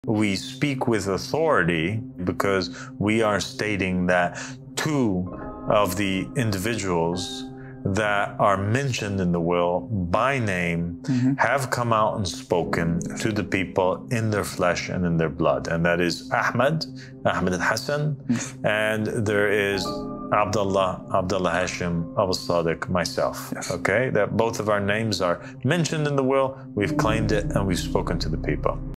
We speak with authority because we are stating that two of the individuals that are mentioned in the will by name have come out and spoken to the people in their flesh and in their blood. And that is Ahmed al-Hassan, and there is Abdullah Hashem, al-sadiq, myself. Okay, that both of our names are mentioned in the will. We've claimed it and we've spoken to the people.